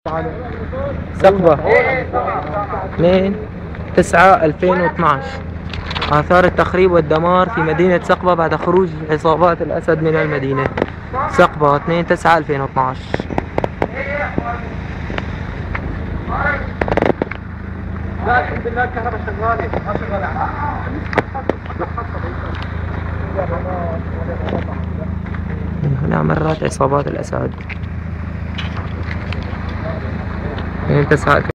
سقبة 2/9/2012. آثار التخريب والدمار في مدينة سقبة بعد خروج عصابات الأسد من المدينة. سقبة 2/9/2012. لا الحمد لله الكهرباء شغالة ما شغالة. من هنا مرت عصابات الأسد. 2/9.